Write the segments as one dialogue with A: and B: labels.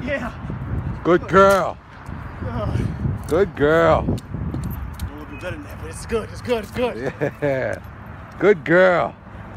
A: Yeah.
B: Good girl. Good girl.
A: A little bit better than that, but it's good. It's good. It's good.
B: Yeah. Good girl.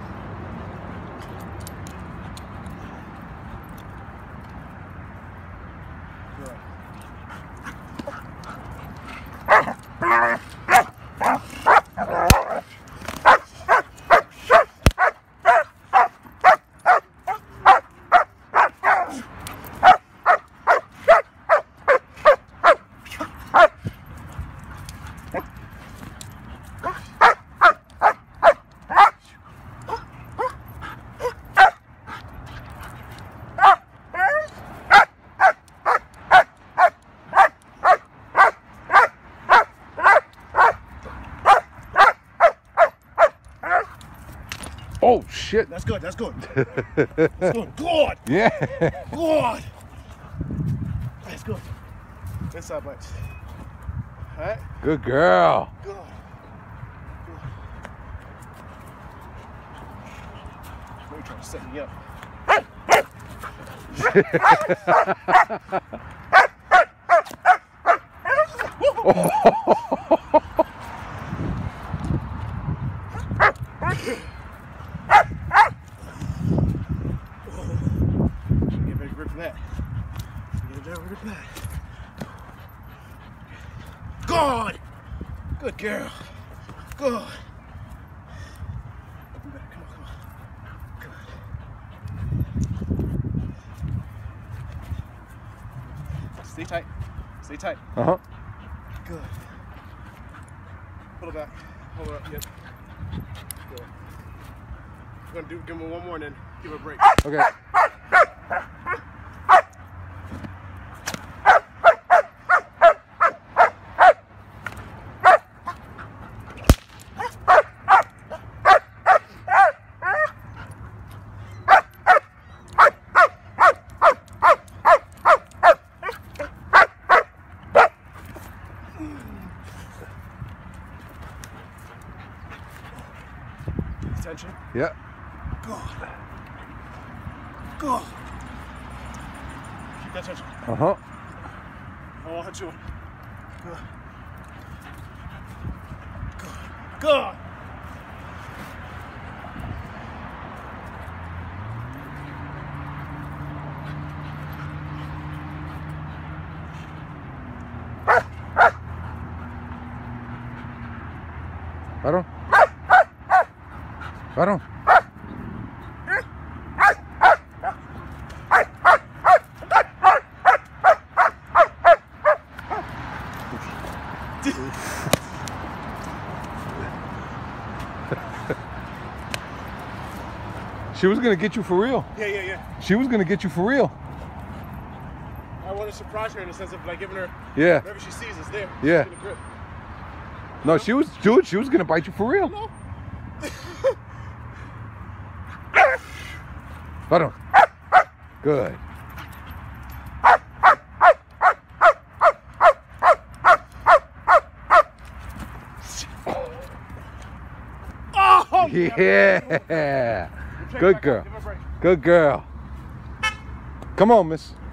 B: Oh shit.
A: That's good. That's good. That's good. Good.
B: Yeah.
A: Good. That's good. Inside bites. All right.
B: Good girl.
A: Good. Good. Maybe trying to set me up. Get ready to rip that. Get ready to rip that. Good. Good girl. Good. Come on, come on. Good. Stay tight. Stay tight.
B: Uh-huh.
A: Good. Pull it back. Hold it up. Yep. Good. We're gonna give him one more and then give it a break.
B: Okay.
A: Attention.
B: Yeah.
A: Good. Good. Keep that tension.
B: Uh-huh.
A: I'll hit you. Good. Good. Good.
B: Varón. Varón. She was gonna get you for real.
A: Yeah.
B: She was gonna get you for real.
A: I want to surprise her in the sense of like giving her whatever she sees is there.
B: Yeah.
A: She's grip.
B: No, she was, dude, she was gonna bite you for real.
A: No.
B: Varón. Good.
A: Oh,
B: yeah. Good girl. Good girl. Come on, miss.